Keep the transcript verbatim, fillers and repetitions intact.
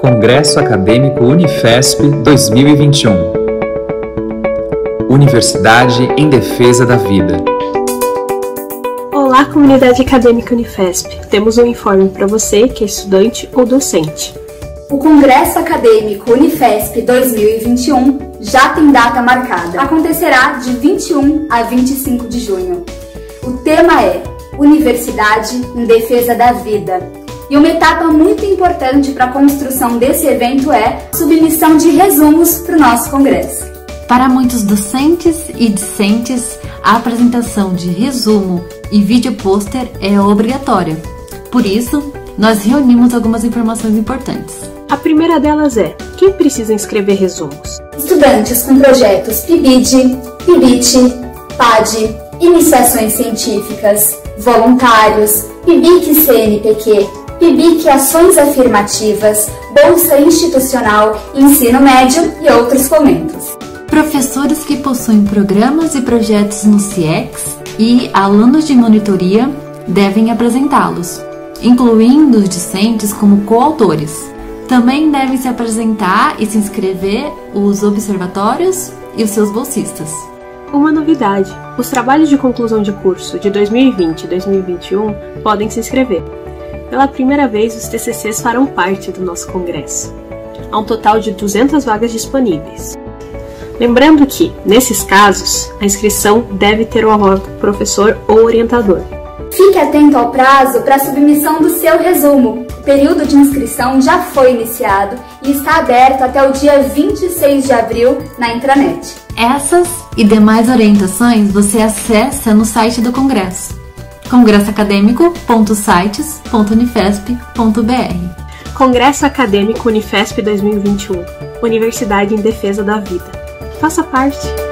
Congresso Acadêmico Unifesp dois mil e vinte e um. Universidade em Defesa da Vida. Olá, comunidade acadêmica Unifesp. Temos um informe para você que é estudante ou docente. O Congresso Acadêmico Unifesp dois mil e vinte e um já tem data marcada. Acontecerá de vinte e um a vinte e cinco de junho. O tema é Universidade em Defesa da Vida. E uma etapa muito importante para a construção desse evento é a submissão de resumos para o nosso congresso. Para muitos docentes e discentes, a apresentação de resumo e vídeo pôster é obrigatória. Por isso, nós reunimos algumas informações importantes. A primeira delas é: quem precisa escrever resumos? Estudantes com projetos P I B I D, P I B I T, P A D, iniciações científicas, voluntários, P I B I C C N P Q, P I B I C Ações Afirmativas, Bolsa Institucional, Ensino Médio e outros fomentos. Professores que possuem programas e projetos no C I E X e alunos de monitoria devem apresentá-los, incluindo os discentes como coautores. Também devem se apresentar e se inscrever os observatórios e os seus bolsistas. Uma novidade: os trabalhos de conclusão de curso de dois mil e vinte e dois mil e vinte e um podem se inscrever. Pela primeira vez, os T C Cs farão parte do nosso congresso. Há um total de duzentas vagas disponíveis. Lembrando que, nesses casos, a inscrição deve ter o aval do professor ou orientador. Fique atento ao prazo para a submissão do seu resumo. O período de inscrição já foi iniciado e está aberto até o dia vinte e seis de abril na intranet. Essas e demais orientações você acessa no site do Congresso, congresso acadêmico ponto sites ponto unifesp ponto br. Congresso Acadêmico Unifesp dois mil e vinte e um. Universidade em Defesa da Vida. Faça parte!